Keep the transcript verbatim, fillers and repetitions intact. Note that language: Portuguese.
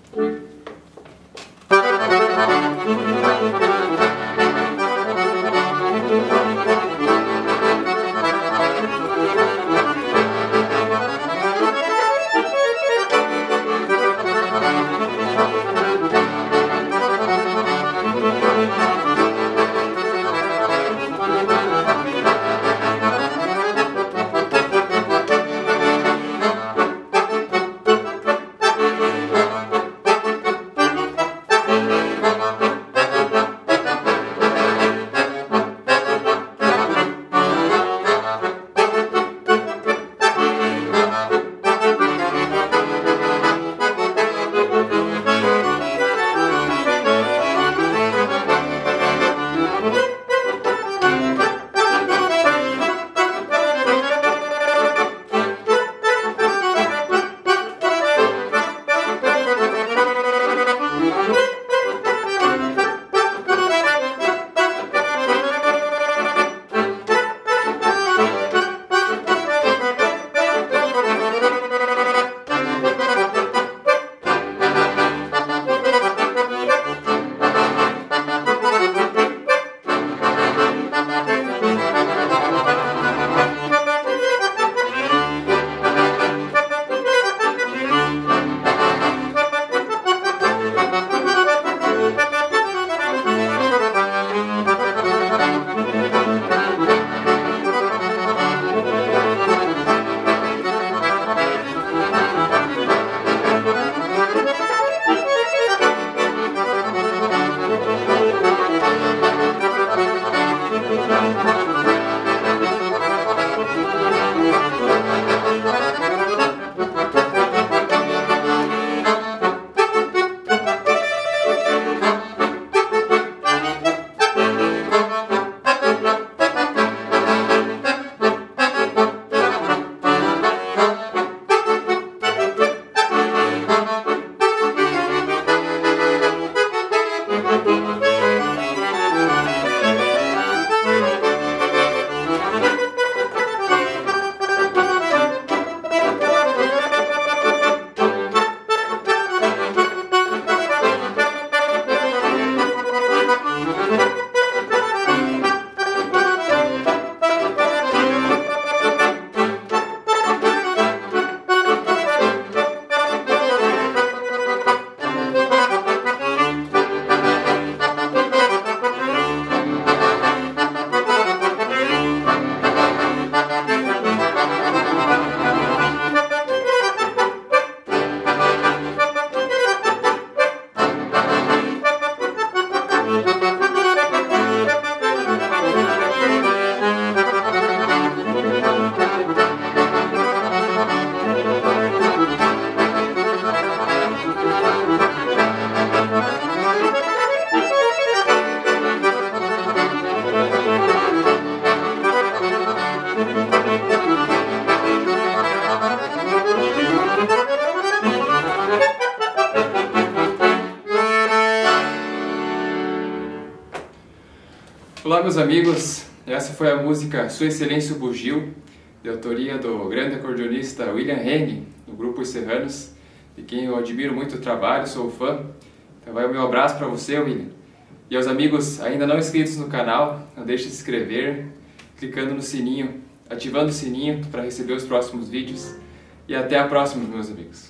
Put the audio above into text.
Olá meus amigos, essa foi a música Sua Excelência o Bugio, de autoria do grande acordeonista William Henning, do grupo Os Serranos, de quem eu admiro muito o trabalho, sou fã. Então vai o meu abraço para você, William. E aos amigos ainda não inscritos no canal, não deixe de se inscrever, clicando no sininho, ativando o sininho para receber os próximos vídeos. E até a próxima, meus amigos.